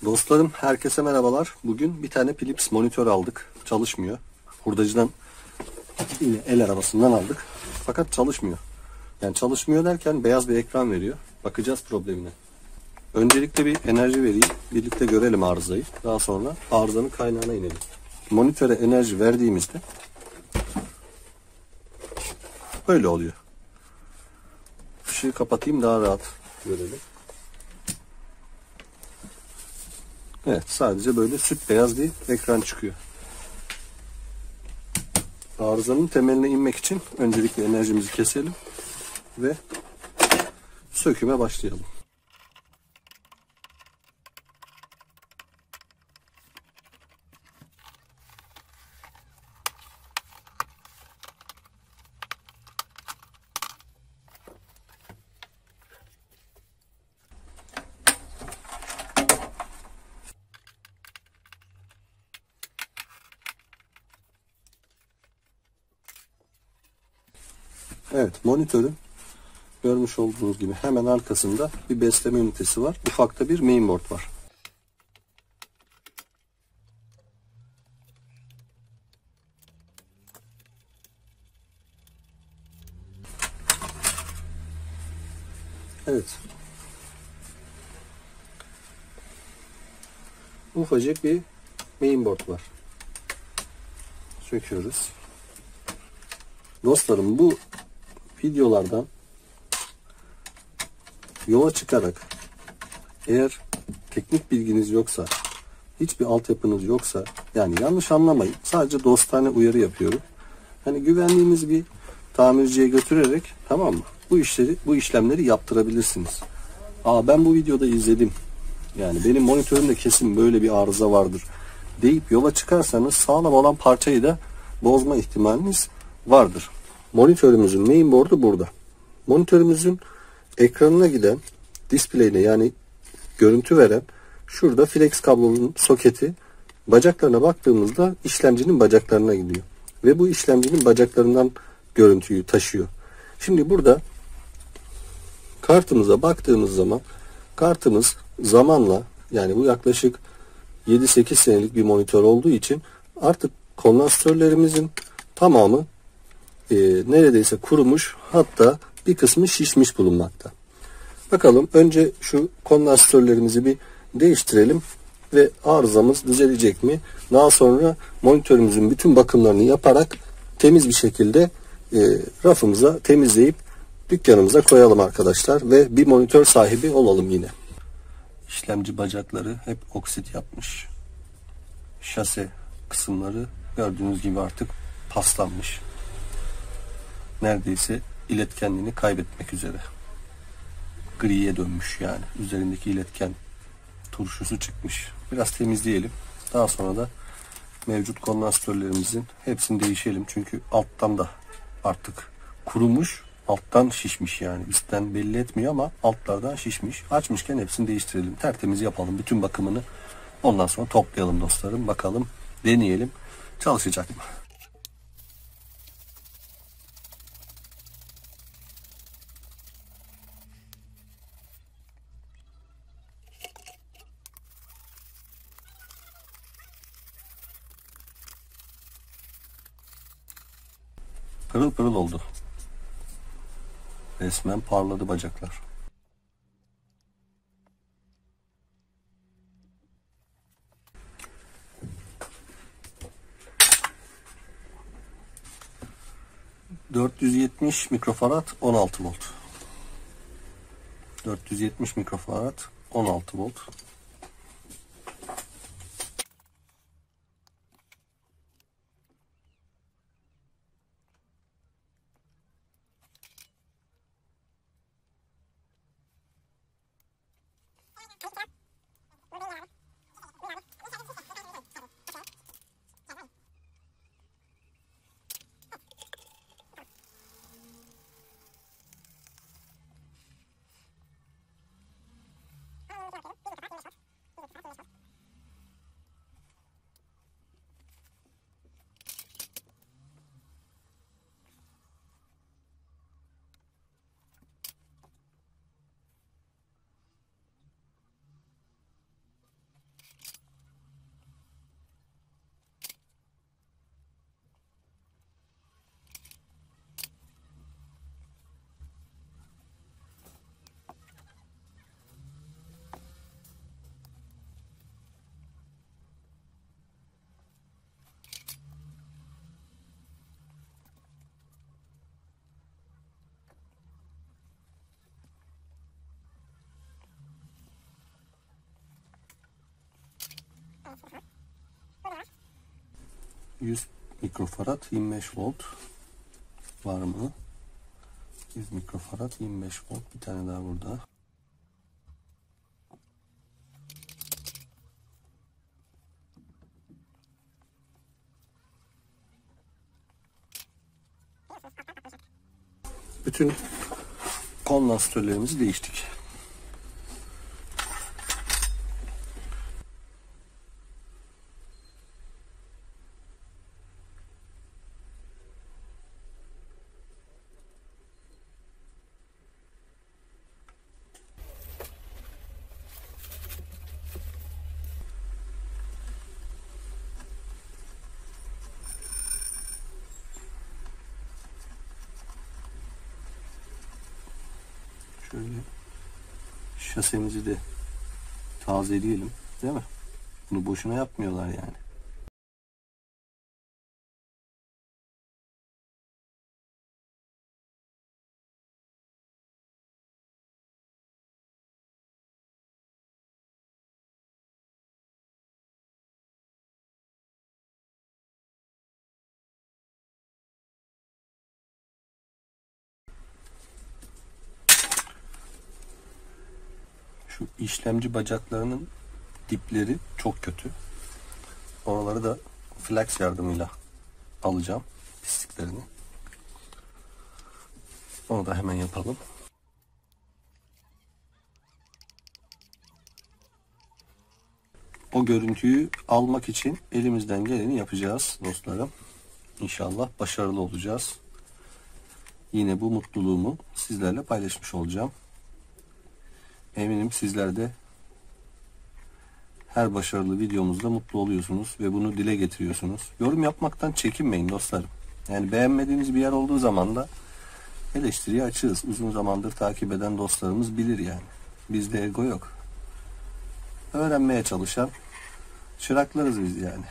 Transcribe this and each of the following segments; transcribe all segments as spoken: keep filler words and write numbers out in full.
Dostlarım, herkese merhabalar. Bugün bir tane Philips monitör aldık. Çalışmıyor. Hurdacıdan yine el arabasından aldık. Fakat çalışmıyor. Yani çalışmıyor derken beyaz bir ekran veriyor. Bakacağız problemine. Öncelikle bir enerji vereyim. Birlikte görelim arızayı. Daha sonra arızanın kaynağına inelim. Monitöre enerji verdiğimizde böyle oluyor. Işığı kapatayım, daha rahat görelim. Evet, sadece böyle süt beyaz bir ekran çıkıyor. Arızanın temeline inmek için öncelikle enerjimizi keselim ve söküme başlayalım. Evet, monitörün görmüş olduğunuz gibi hemen arkasında bir besleme ünitesi var. Ufakta bir mainboard var. Evet. Ufacık bir mainboard var. Söküyoruz. Dostlarım, bu videolardan yola çıkarak eğer teknik bilginiz yoksa, hiçbir altyapınız yoksa, yani yanlış anlamayın, sadece dostane uyarı yapıyorum. Hani güvendiğiniz bir tamirciye götürerek, tamam mı, bu işleri, bu işlemleri yaptırabilirsiniz. Aa, ben bu videoda izledim, yani benim monitörümde kesin böyle bir arıza vardır deyip yola çıkarsanız sağlam olan parçayı da bozma ihtimaliniz vardır. Monitörümüzün mainboard'u burada. Monitörümüzün ekranına giden display'ine, yani görüntü veren şurada flex kablonun soketi, bacaklarına baktığımızda işlemcinin bacaklarına gidiyor. Ve bu işlemcinin bacaklarından görüntüyü taşıyor. Şimdi burada kartımıza baktığımız zaman kartımız zamanla, yani bu yaklaşık yedi sekiz senelik bir monitör olduğu için artık kondansatörlerimizin tamamı e, neredeyse kurumuş, hatta bir kısmı şişmiş bulunmakta. Bakalım, önce şu kondansatörlerimizi bir değiştirelim ve arızamız düzelecek mi? Daha sonra monitörümüzün bütün bakımlarını yaparak temiz bir şekilde e, rafımıza temizleyip dükkanımıza koyalım arkadaşlar ve bir monitör sahibi olalım yine. İşlemci bacakları hep oksit yapmış. Şase kısımları gördüğünüz gibi artık paslanmış. Neredeyse iletkenliğini kaybetmek üzere. Griye dönmüş yani. Üzerindeki iletken turşusu çıkmış. Biraz temizleyelim. Daha sonra da mevcut kondansatörlerimizin hepsini değişelim. Çünkü alttan da artık kurumuş, alttan şişmiş yani. Üstten belli etmiyor ama altlardan şişmiş. Açmışken hepsini değiştirelim. Tertemiz yapalım bütün bakımını. Ondan sonra toplayalım dostlarım. Bakalım, deneyelim. Çalışacak mı? Pırıl pırıl oldu. Resmen parladı bacaklar. dört yüz yetmiş mikrofarad on altı volt. dört yüz yetmiş mikrofarad on altı volt. yüz mikrofarad yirmi beş volt var mı? yüz mikrofarad yirmi beş volt, bir tane daha burada. Bütün kondansatörlerimizi değiştik. Şöyle şasemizi de tazeleyelim, değil mi? Bunu boşuna yapmıyorlar yani. Şu işlemci bacaklarının dipleri çok kötü. Oraları da flex yardımıyla alacağım, pisliklerini. Onu da hemen yapalım. O görüntüyü almak için elimizden geleni yapacağız dostlarım. İnşallah başarılı olacağız. Yine bu mutluluğumu sizlerle paylaşmış olacağım. Eminim sizler de her başarılı videomuzda mutlu oluyorsunuz ve bunu dile getiriyorsunuz. Yorum yapmaktan çekinmeyin dostlarım. Yani beğenmediğiniz bir yer olduğu zaman da eleştiriye açığız. Uzun zamandır takip eden dostlarımız bilir yani. Bizde ego yok. Öğrenmeye çalışan çıraklarız biz yani.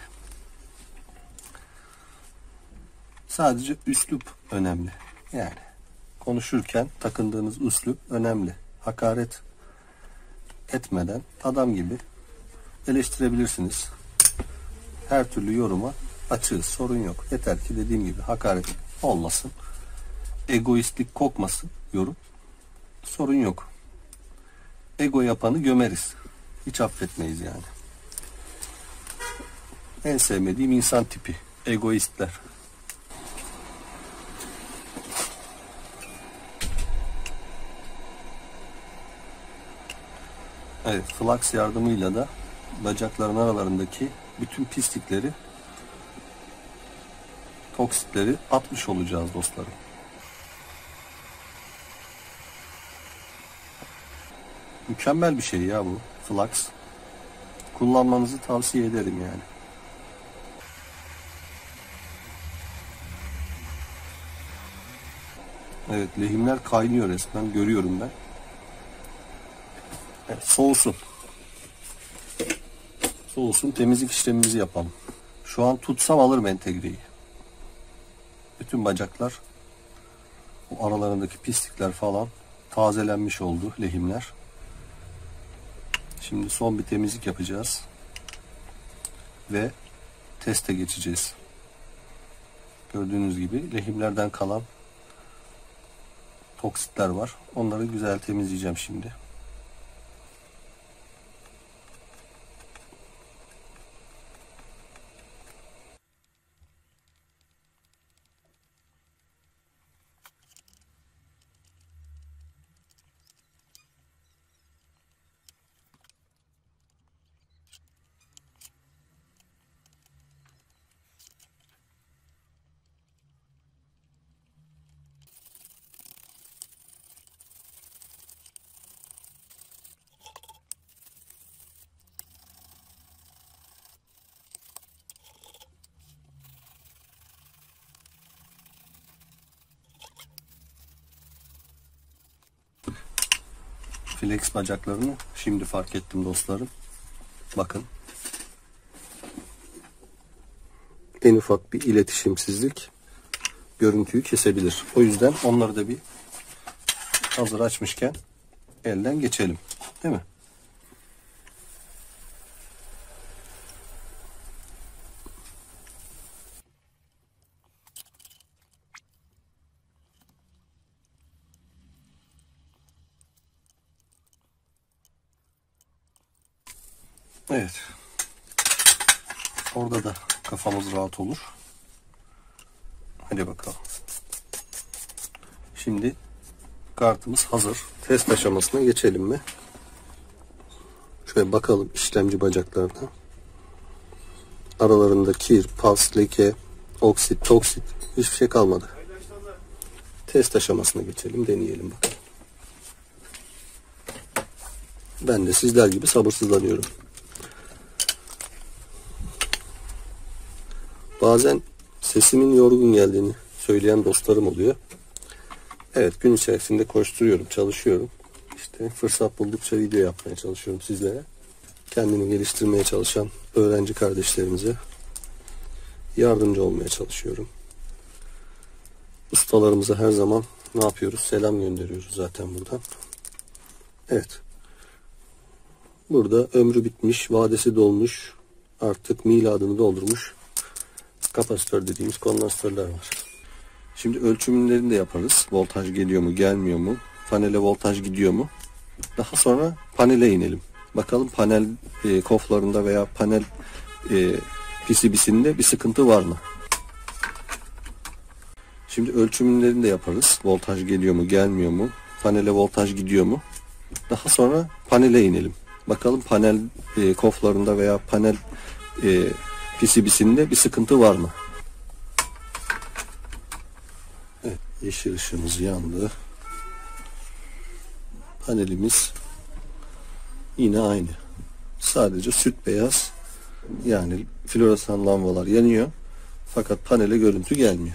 Sadece üslup önemli. Yani konuşurken takındığınız üslup önemli. Hakaret etmeden adam gibi eleştirebilirsiniz. Her türlü yoruma açığız. Sorun yok. Yeter ki dediğim gibi hakaret olmasın. Egoistlik kokmasın yorum. Sorun yok. Ego yapanı gömeriz. Hiç affetmeyiz yani. En sevmediğim insan tipi. Egoistler. Evet, flux yardımıyla da bacakların aralarındaki bütün pislikleri, toksitleri atmış olacağız dostlarım. Mükemmel bir şey ya bu flux. Kullanmanızı tavsiye ederim yani. Evet, lehimler kaynıyor resmen, görüyorum ben. Evet, soğusun. Soğusun, temizlik işlemimizi yapalım. Şu an tutsam alırım entegreyi. Bütün bacaklar, o aralarındaki pislikler falan tazelenmiş oldu, lehimler. Şimdi son bir temizlik yapacağız. Ve teste geçeceğiz. Gördüğünüz gibi lehimlerden kalan toksitler var. Onları güzel temizleyeceğim şimdi. Flex bacaklarını şimdi fark ettim dostlarım. Bakın. En ufak bir iletişimsizlik görüntüyü kesebilir. O yüzden onları da bir hazır açmışken elden geçelim. Değil mi? Evet. Orada da kafamız rahat olur. Hadi bakalım. Şimdi kartımız hazır. Test aşamasına geçelim mi? Şöyle bakalım işlemci bacaklarına. Aralarında kir, pas, leke, oksit, toksit hiçbir şey kalmadı. Test aşamasına geçelim, deneyelim bakalım. Ben de sizler gibi sabırsızlanıyorum. Bazen sesimin yorgun geldiğini söyleyen dostlarım oluyor. Evet, gün içerisinde koşturuyorum, çalışıyorum. İşte fırsat buldukça video yapmaya çalışıyorum sizlere. Kendini geliştirmeye çalışan öğrenci kardeşlerimize yardımcı olmaya çalışıyorum. Ustalarımıza her zaman ne yapıyoruz? Selam gönderiyoruz zaten buradan. Evet. Burada ömrü bitmiş, vadesi dolmuş, artık miladını doldurmuş kapasitör dediğimiz kondansatörler var. Şimdi ölçümlerini de yaparız. Voltaj geliyor mu, gelmiyor mu? Panele voltaj gidiyor mu? Daha sonra panele inelim. Bakalım panel e, koflarında veya panel e, P C B'sinde bir sıkıntı var mı? Şimdi ölçümlerini de yaparız. Voltaj geliyor mu, gelmiyor mu? Panele voltaj gidiyor mu? Daha sonra panele inelim. Bakalım panel e, koflarında veya panel e, P C B'sinde bir sıkıntı var mı? Evet, yeşil ışığımız yandı. Panelimiz yine aynı. Sadece süt beyaz, yani floresan lambalar yanıyor. Fakat panele görüntü gelmiyor.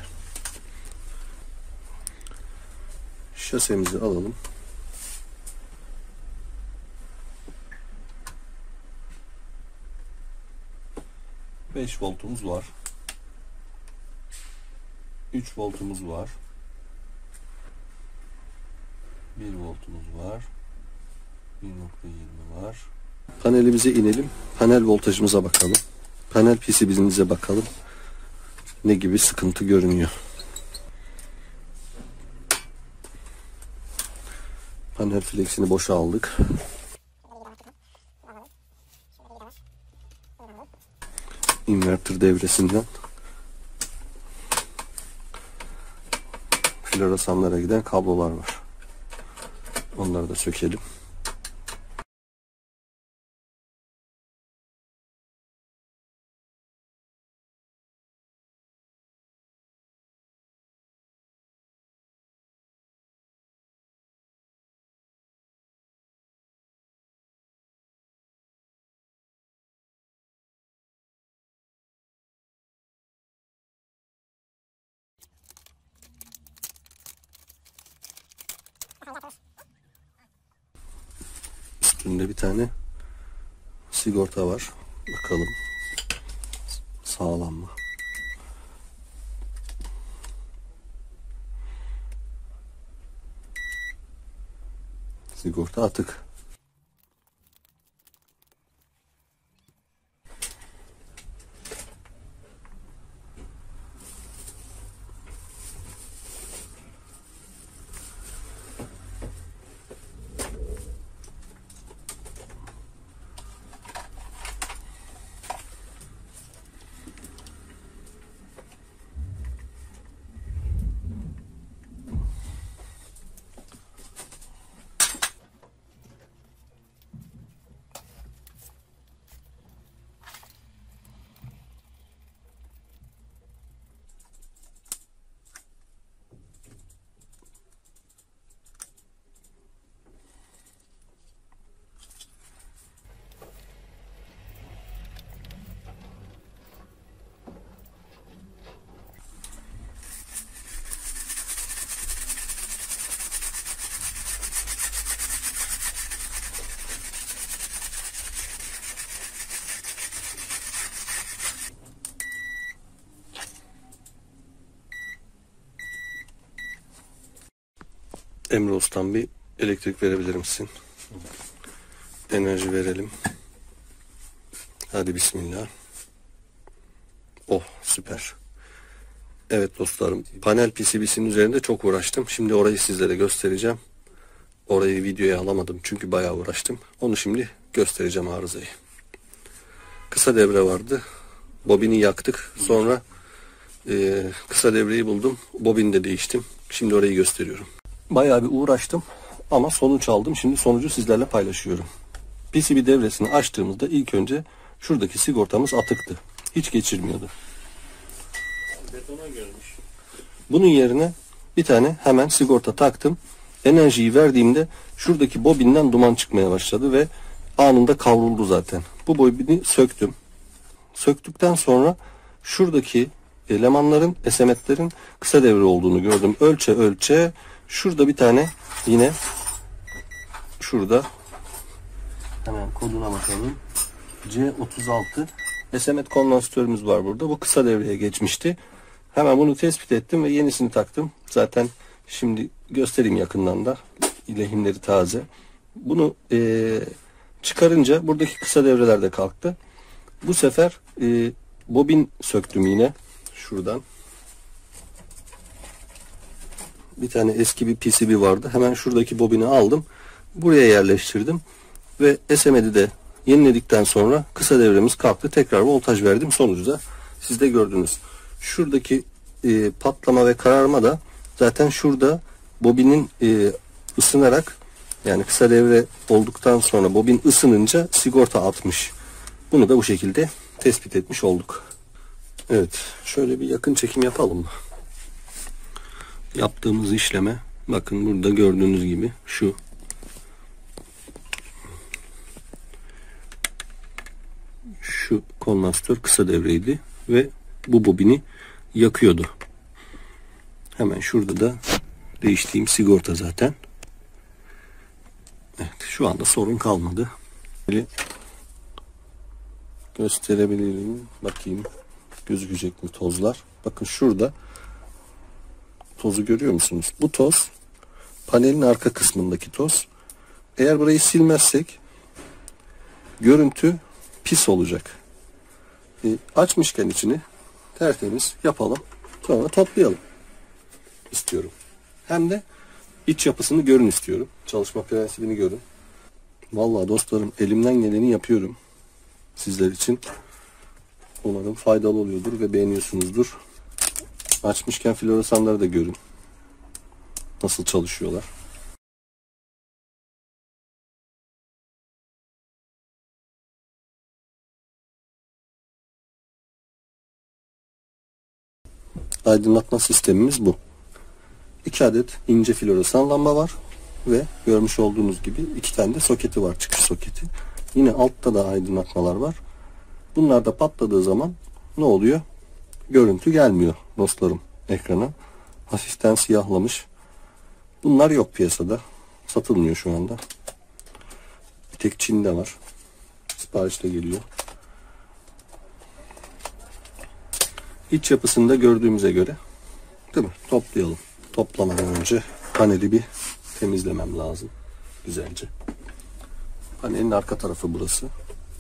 Şasemizi alalım. beş voltumuz var. üç voltumuz var. bir voltumuz var. bir nokta yirmi var. Panelimize inelim. Panel voltajımıza bakalım. Panel P C B'imize bakalım. Ne gibi sıkıntı görünüyor. Panel flexini boşa aldık. İnverter devresinden floresanlara giden kablolar var. Onları da sökelim. Üstünde bir tane sigorta var. Bakalım sağlam mı? Sigorta atık. Emre Ustam, bir elektrik verebilir misin? Enerji verelim. Hadi bismillah. Oh, süper. Evet dostlarım, panel P C B'sinin üzerinde çok uğraştım. Şimdi orayı sizlere göstereceğim. Orayı videoya alamadım çünkü bayağı uğraştım. Onu şimdi göstereceğim, arızayı. kısa devre vardı. Bobini yaktık. Sonra e, kısa devreyi buldum. Bobini de değiştim. Şimdi orayı gösteriyorum. Bayağı bir uğraştım ama sonuç aldım. Şimdi sonucu sizlerle paylaşıyorum. P C B devresini açtığımızda ilk önce şuradaki sigortamız atıktı. Hiç geçirmiyordu. Betona görmüş. Bunun yerine bir tane hemen sigorta taktım. Enerjiyi verdiğimde şuradaki bobinden duman çıkmaya başladı ve anında kavruldu zaten. Bu bobini söktüm. Söktükten sonra şuradaki elemanların, esemetlerin kısa devre olduğunu gördüm. Ölçe ölçe şurada bir tane yine şurada hemen koduna bakalım. C otuz altı esemet kondansatörümüz var burada. Bu kısa devreye geçmişti. Hemen bunu tespit ettim ve yenisini taktım. Zaten şimdi göstereyim yakından da. Lehimleri taze. Bunu e, çıkarınca buradaki kısa devreler de kalktı. Bu sefer e, bobin söktüm yine. Şuradan. Bir tane eski bir P C B vardı. Hemen şuradaki bobini aldım. Buraya yerleştirdim. Ve S M D'yi de yeniledikten sonra kısa devremiz kalktı. Tekrar voltaj verdim. Sonucu da siz de gördünüz. Şuradaki e, patlama ve kararma da zaten şurada bobinin e, ısınarak, yani kısa devre olduktan sonra bobin ısınınca sigorta atmış. Bunu da bu şekilde tespit etmiş olduk. Evet, şöyle bir yakın çekim yapalım mı? Yaptığımız işleme bakın burada gördüğünüz gibi şu şu kondansatör kısa devreydi ve bu bobini yakıyordu. Hemen şurada da değiştiğim sigorta zaten. Evet, şu anda sorun kalmadı. Böyle gösterebilirim. Bakayım gözükecek mi tozlar? Bakın şurada tozu görüyor musunuz? Bu toz panelin arka kısmındaki toz. Eğer burayı silmezsek görüntü pis olacak. E, açmışken içini tertemiz yapalım. Sonra toplayalım istiyorum. Hem de iç yapısını görün istiyorum. Çalışma prensibini görün. Vallahi dostlarım, elimden geleni yapıyorum sizler için. Umarım faydalı oluyordur ve beğeniyorsunuzdur. Açmışken floresanları da görün. Nasıl çalışıyorlar. Aydınlatma sistemimiz bu. İki adet ince floresan lamba var ve görmüş olduğunuz gibi iki tane de soketi var, çıkış soketi. Yine altta da aydınlatmalar var. Bunlar da patladığı zaman ne oluyor? Görüntü gelmiyor dostlarım ekrana. Hafiften siyahlamış. Bunlar yok piyasada. Satılmıyor şu anda. Bir tek Çin'de var. Siparişte geliyor. İç yapısında gördüğümüze göre, değil mi? Toplayalım. Toplamadan önce paneli bir temizlemem lazım. Güzelce. Panelin arka tarafı burası.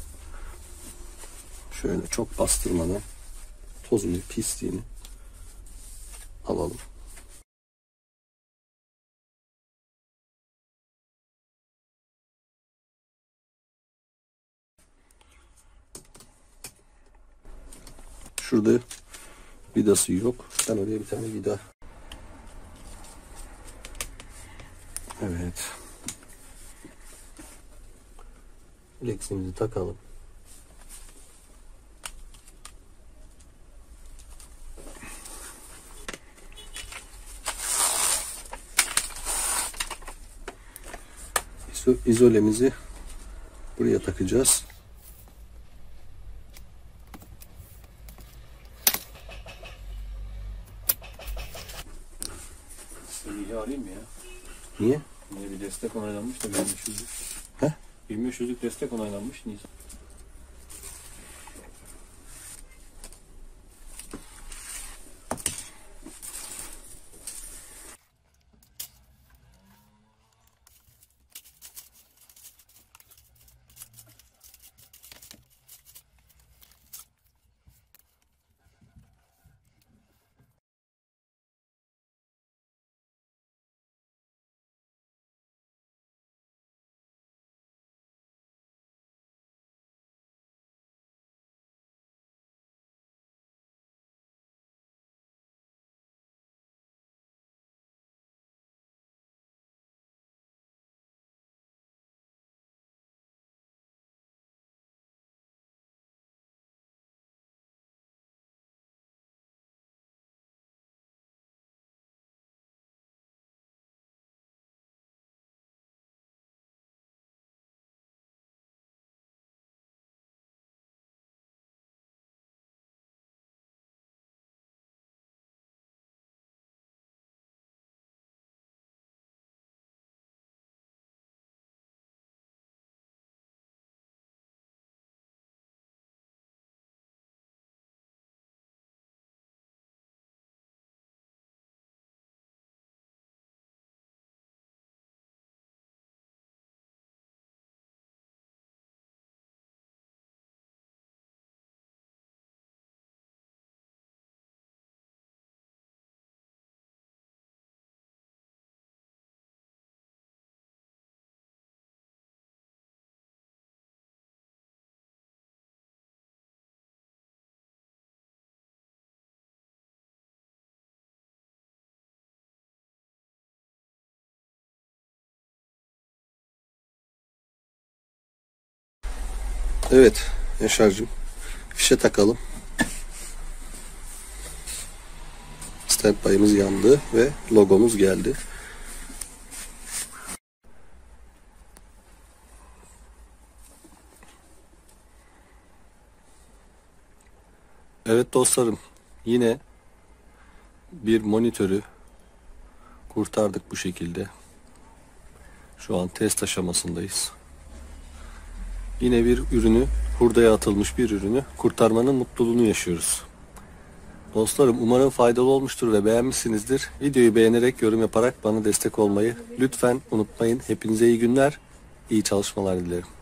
Şöyle çok bastırmadan tozunu, pisliğini alalım. Şurada vidası yok. Ben oraya bir tane vida. Evet. Leximizi takalım. İzolemizi buraya takacağız. İyi alayım mı ya? Niye? Niye bir destek onaylanmış da bin beş yüzlük. He? bin beş yüzlük destek onaylanmış. Niye? Evet Yaşar'cığım, fişe takalım. Standby'ımız yandı ve logomuz geldi. Evet dostlarım, yine bir monitörü kurtardık bu şekilde. Şu an test aşamasındayız. Yine bir ürünü, hurdaya atılmış bir ürünü kurtarmanın mutluluğunu yaşıyoruz. Dostlarım, umarım faydalı olmuştur ve beğenmişsinizdir. Videoyu beğenerek, yorum yaparak bana destek olmayı lütfen unutmayın. Hepinize iyi günler, iyi çalışmalar dilerim.